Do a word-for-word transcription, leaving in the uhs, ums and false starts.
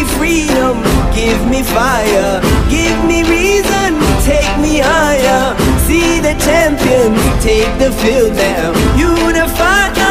me freedom, give me fire, give me reason, take me higher. See the champions take the field now, unify.